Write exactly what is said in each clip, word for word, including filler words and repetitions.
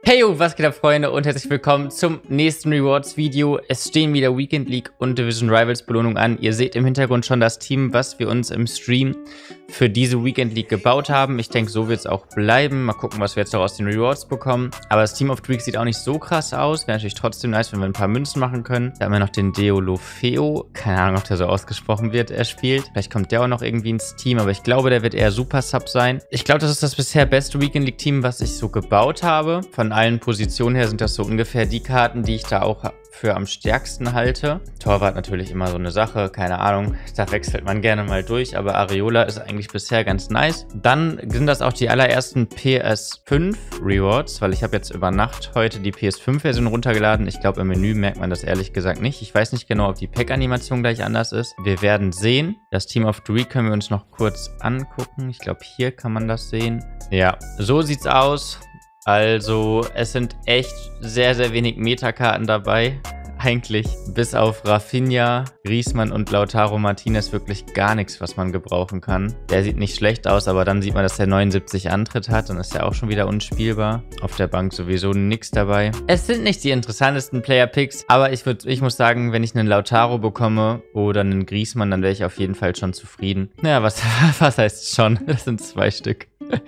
Hey yo, was geht ab, Freunde, und herzlich willkommen zum nächsten Rewards-Video. Es stehen wieder Weekend League und Division Rivals Belohnung an. Ihr seht im Hintergrund schon das Team, was wir uns im Stream für diese Weekend League gebaut haben. Ich denke, so wird es auch bleiben. Mal gucken, was wir jetzt noch aus den Rewards bekommen. Aber das Team of the Week sieht auch nicht so krass aus. Wäre natürlich trotzdem nice, wenn wir ein paar Münzen machen können. Da haben wir noch den Deulofeo. Keine Ahnung, ob der so ausgesprochen wird, er spielt. Vielleicht kommt der auch noch irgendwie ins Team, aber ich glaube, der wird eher Super Sub sein. Ich glaube, das ist das bisher beste Weekend League Team, was ich so gebaut habe. Von allen Positionen her sind das so ungefähr die Karten, die ich da auch für am stärksten halte. Torwart natürlich immer so eine Sache, keine Ahnung, da wechselt man gerne mal durch, aber Areola ist eigentlich bisher ganz nice. Dann sind das auch die allerersten P S fünf Rewards, weil ich habe jetzt über Nacht heute die P S fünf Version runtergeladen. Ich glaube, im Menü merkt man das ehrlich gesagt nicht. Ich weiß nicht genau, ob die Pack-Animation gleich anders ist. Wir werden sehen. Das Team of the Week können wir uns noch kurz angucken. Ich glaube, hier kann man das sehen. Ja, so sieht's aus. Also, es sind echt sehr, sehr wenig Metakarten dabei. Eigentlich bis auf Rafinha, Griezmann und Lautaro Martinez wirklich gar nichts, was man gebrauchen kann. Der sieht nicht schlecht aus, aber dann sieht man, dass der neunundsiebzig Antritt hat. Dann ist er auch schon wieder unspielbar. Auf der Bank sowieso nichts dabei. Es sind nicht die interessantesten Player-Picks, aber ich, würd, ich muss sagen, wenn ich einen Lautaro bekomme oder einen Griezmann, dann wäre ich auf jeden Fall schon zufrieden. Naja, was, was heißt schon? Das sind zwei Stück.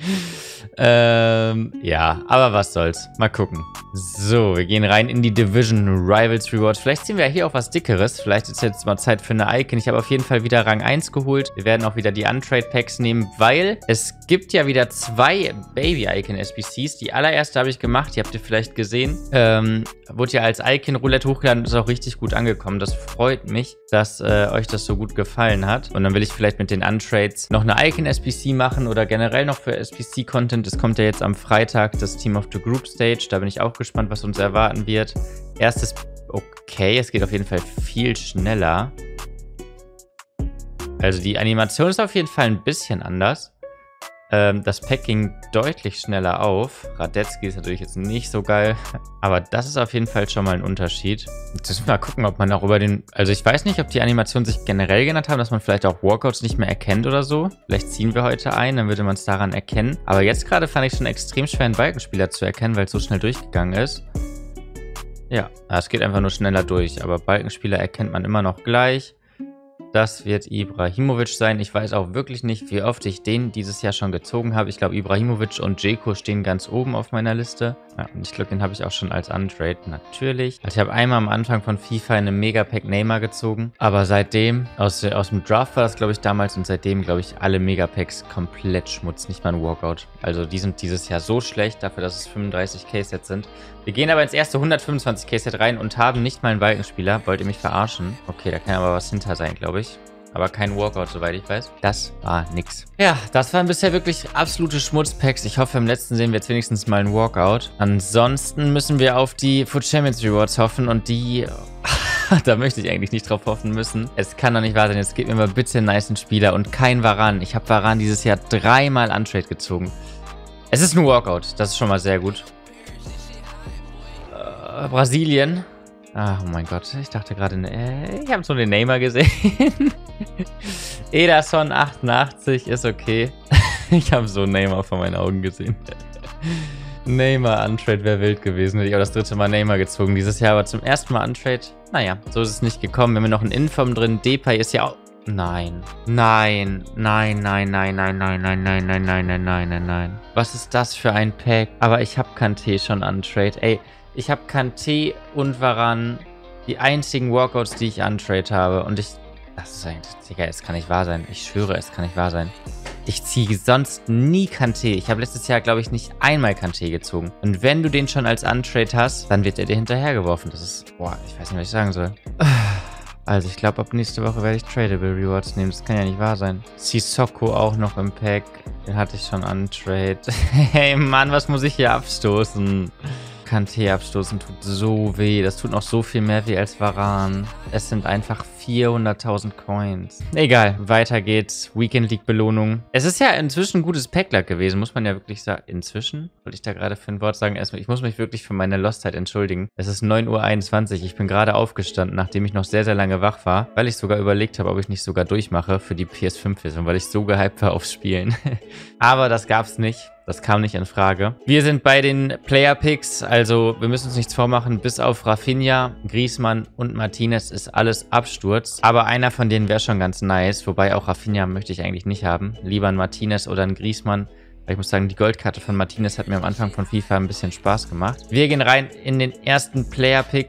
ähm, ja, aber was soll's. Mal gucken. So, wir gehen rein in die Division Rivals Rewards. Vielleicht ziehen wir hier auch was Dickeres. Vielleicht ist jetzt mal Zeit für eine Icon. Ich habe auf jeden Fall wieder Rang eins geholt. Wir werden auch wieder die Untrade Packs nehmen, weil es gibt ja wieder zwei Baby Icon S B Cs. Die allererste habe ich gemacht, die habt ihr vielleicht gesehen. Ähm, wurde ja als Icon Roulette hochgeladen und ist auch richtig gut angekommen. Das freut mich, dass äh, euch das so gut gefallen hat. Und dann will ich vielleicht mit den Untrades noch eine Icon S B C machen oder generell noch für S B C-Content. Es kommt ja jetzt am Freitag das Team of the Group Stage. Da bin ich auch gespannt, was uns erwarten wird. Erstes, okay, es geht auf jeden Fall viel schneller. Also die Animation ist auf jeden Fall ein bisschen anders. Ähm, das Pack ging deutlich schneller auf. Radetzky ist natürlich jetzt nicht so geil. Aber das ist auf jeden Fall schon mal ein Unterschied. Jetzt müssen wir mal gucken, ob man auch über den... Also ich weiß nicht, ob die Animationen sich generell geändert haben, dass man vielleicht auch Walkouts nicht mehr erkennt oder so. Vielleicht ziehen wir heute ein, dann würde man es daran erkennen. Aber jetzt gerade fand ich es schon extrem schwer, einen Balkenspieler zu erkennen, weil es so schnell durchgegangen ist. Ja, es geht einfach nur schneller durch. Aber Balkenspieler erkennt man immer noch gleich. Das wird Ibrahimovic sein. Ich weiß auch wirklich nicht, wie oft ich den dieses Jahr schon gezogen habe. Ich glaube, Ibrahimovic und Dzeko stehen ganz oben auf meiner Liste. Ja, und ich glaube, den habe ich auch schon als Untrade, natürlich. Also ich habe einmal am Anfang von FIFA eine Megapack Neymar gezogen. Aber seitdem, aus, aus dem Draft war das, glaube ich, damals. Und seitdem, glaube ich, alle Megapacks komplett Schmutz. Nicht mal ein Walkout. Also die sind dieses Jahr so schlecht, dafür, dass es fünfunddreißig K-Sets sind. Wir gehen aber ins erste hundertfünfundzwanzig K-Set rein und haben nicht mal einen Balkenspieler. Wollt ihr mich verarschen? Okay, da kann aber was hinter sein, glaube ich. Aber kein Walkout, soweit ich weiß. Das war nix. Ja, das waren bisher wirklich absolute Schmutzpacks. Ich hoffe, im letzten sehen wir jetzt wenigstens mal einen Walkout. Ansonsten müssen wir auf die Foot Champions Rewards hoffen und die... da möchte ich eigentlich nicht drauf hoffen müssen. Es kann doch nicht wahr sein. Jetzt gebt mir mal bitte einen nicen Spieler und kein Varan. Ich habe Varan dieses Jahr dreimal Untrade gezogen. Es ist ein Walkout. Das ist schon mal sehr gut. Äh, Brasilien. Ach, oh mein Gott, ich dachte gerade, äh, ich habe so den Neymar gesehen. Ederson achtundachtzig ist okay. Ich habe so Neymar vor meinen Augen gesehen. Neymar Untrade wäre wild gewesen. Hätte ich auch das dritte Mal Neymar gezogen dieses Jahr, aber zum ersten Mal Untrade. Naja, so ist es nicht gekommen. Wir haben noch einen Inform drin. Depay ist ja auch... Nein. Nein. Nein, nein, nein, nein, nein, nein, nein, nein, nein, nein, nein, nein, nein. Was ist das für ein Pack? Aber ich habe Kanté schon Untrade. Ey, ich habe Kanté und Varan, die einzigen Walkouts, die ich Untrade habe. Und ich... Das ist eigentlich... Digga, es kann nicht wahr sein. Ich schwöre, es kann nicht wahr sein. Ich ziehe sonst nie Kanté. Ich habe letztes Jahr, glaube ich, nicht einmal Kanté gezogen. Und wenn du den schon als Untrade hast, dann wird er dir hinterhergeworfen. Das ist... Boah, ich weiß nicht, was ich sagen soll. Also, ich glaube, ab nächste Woche werde ich Tradable Rewards nehmen. Das kann ja nicht wahr sein. Sissoko auch noch im Pack. Den hatte ich schon Untrade. Hey, Mann, was muss ich hier abstoßen? Kanté abstoßen tut so weh. Das tut noch so viel mehr weh als Varan. Es sind einfach vierhunderttausend Coins. Egal, weiter geht's. Weekend League Belohnung. Es ist ja inzwischen ein gutes Packlack gewesen, muss man ja wirklich sagen. Inzwischen? Wollte ich da gerade für ein Wort sagen? Erstmal, ich muss mich wirklich für meine Lostheit entschuldigen. Es ist neun Uhr einundzwanzig. Ich bin gerade aufgestanden, nachdem ich noch sehr, sehr lange wach war, weil ich sogar überlegt habe, ob ich nicht sogar durchmache für die P S fünf Version, weil ich so gehypt war aufs Spielen. Aber das gab's nicht. Das kam nicht in Frage. Wir sind bei den Player-Picks, also wir müssen uns nichts vormachen. Bis auf Rafinha, Griezmann und Martinez ist alles Absturz. Aber einer von denen wäre schon ganz nice, wobei auch Rafinha möchte ich eigentlich nicht haben. Lieber ein Martinez oder ein Griezmann. Ich muss sagen, die Goldkarte von Martinez hat mir am Anfang von FIFA ein bisschen Spaß gemacht. Wir gehen rein in den ersten Player-Pick.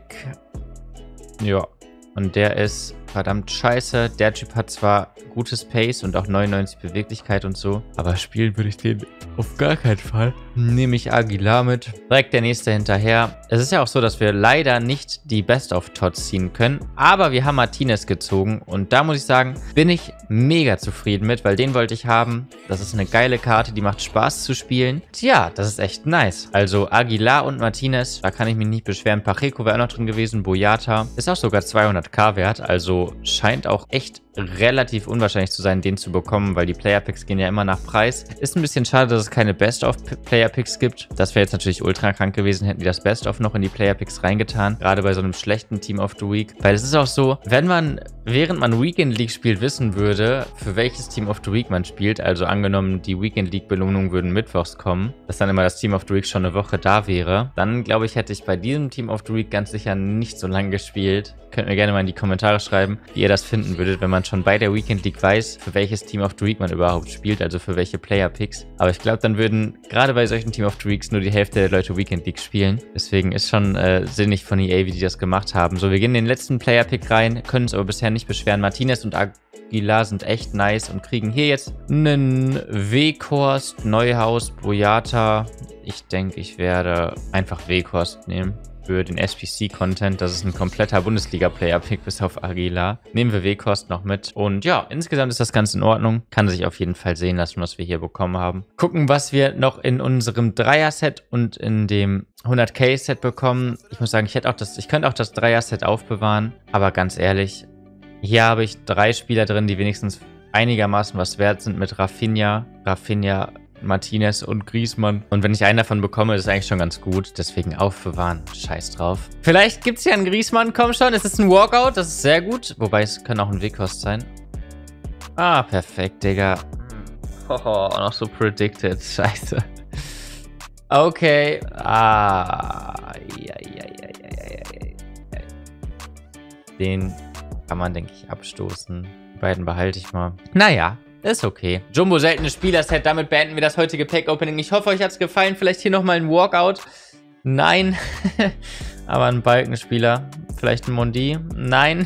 Ja, und der ist verdammt scheiße. Der Typ hat zwar gutes Pace und auch neunundneunzig Beweglichkeit und so, aber spielen würde ich den auf gar keinen Fall. Nehme ich Aguilar mit. Direkt der nächste hinterher. Es ist ja auch so, dass wir leider nicht die Best-of-Tots ziehen können, aber wir haben Martinez gezogen und da muss ich sagen, bin ich mega zufrieden mit, weil den wollte ich haben. Das ist eine geile Karte, die macht Spaß zu spielen. Tja, das ist echt nice. Also Aguilar und Martinez, da kann ich mich nicht beschweren. Pacheco wäre auch noch drin gewesen. Boyata ist auch sogar zweihunderttausend wert, also scheint auch echt relativ unwahrscheinlich zu sein, den zu bekommen, weil die Player-Picks gehen ja immer nach Preis. Ist ein bisschen schade, dass es keine Best-of-Player-Picks gibt. Das wäre jetzt natürlich ultra krank gewesen, hätten die das Best-of noch in die Player-Picks reingetan. Gerade bei so einem schlechten Team of the Week. Weil es ist auch so, wenn man, während man Weekend League spielt, wissen würde, für welches Team of the Week man spielt, also angenommen, die Weekend League-Belohnungen würden mittwochs kommen, dass dann immer das Team of the Week schon eine Woche da wäre, dann glaube ich, hätte ich bei diesem Team of the Week ganz sicher nicht so lange gespielt. Könnt mir gerne mal in die Kommentare schreiben, wie ihr das finden würdet, wenn man schon bei der Weekend League weiß, für welches Team of the Week man überhaupt spielt, also für welche Player-Picks. Aber ich glaube, dann würden gerade bei solchen Team of the Weeks nur die Hälfte der Leute Weekend League spielen. Deswegen ist schon äh, sinnig von E A, wie die das gemacht haben. So, wir gehen in den letzten Player-Pick rein, können uns aber bisher nicht beschweren. Martinez und Aguilar sind echt nice und kriegen hier jetzt einen Weghorst, Neuhaus, Boyata. Ich denke, ich werde einfach Weghorst nehmen. Für den S P C-Content. Das ist ein kompletter Bundesliga-Player-Pick bis auf Aguilar. Nehmen wir Weghorst noch mit. Und ja, insgesamt ist das Ganze in Ordnung. Kann sich auf jeden Fall sehen lassen, was wir hier bekommen haben. Gucken, was wir noch in unserem Dreier-Set und in dem hundert K-Set bekommen. Ich muss sagen, ich hätte auch das, ich könnte auch das Dreier-Set aufbewahren. Aber ganz ehrlich, hier habe ich drei Spieler drin, die wenigstens einigermaßen was wert sind mit Rafinha, Rafinha, Martinez und Griezmann. Und wenn ich einen davon bekomme, ist es eigentlich schon ganz gut. Deswegen aufbewahren. Scheiß drauf. Vielleicht gibt es ja einen Griezmann. Komm schon, es ist ein Walkout. Das ist sehr gut. Wobei, es kann auch ein Weghorst sein. Ah, perfekt, Digga. Oh, noch so predicted. Scheiße. Okay. Ah. Ja, ja, ja, ja, ja, ja. Den kann man, denke ich, abstoßen. Die beiden behalte ich mal. Naja. Ist okay. Jumbo seltenes Spielerset. Damit beenden wir das heutige Pack-Opening. Ich hoffe, euch hat es gefallen. Vielleicht hier nochmal ein Walkout. Nein. Aber ein Balkenspieler. Vielleicht ein Mondi. Nein.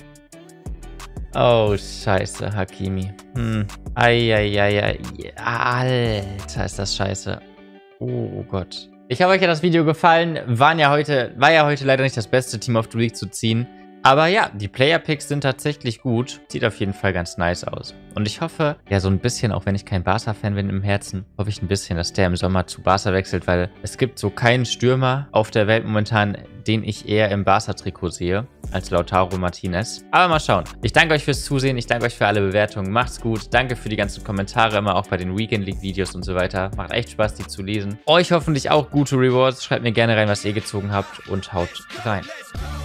Oh, scheiße. Hakimi. Hm. Eieiei. Alter, ist das scheiße. Oh Gott. Ich hoffe, euch hat das Video gefallen. Waren ja heute, war ja heute leider nicht das beste Team of the Week zu ziehen. Aber ja, die Player-Picks sind tatsächlich gut. Sieht auf jeden Fall ganz nice aus. Und ich hoffe, ja so ein bisschen, auch wenn ich kein Barca-Fan bin im Herzen, hoffe ich ein bisschen, dass der im Sommer zu Barca wechselt, weil es gibt so keinen Stürmer auf der Welt momentan, den ich eher im Barca-Trikot sehe, als Lautaro Martinez. Aber mal schauen. Ich danke euch fürs Zusehen, ich danke euch für alle Bewertungen. Macht's gut. Danke für die ganzen Kommentare, immer auch bei den Weekend League-Videos und so weiter. Macht echt Spaß, die zu lesen. Euch hoffentlich auch gute Rewards. Schreibt mir gerne rein, was ihr gezogen habt und haut rein.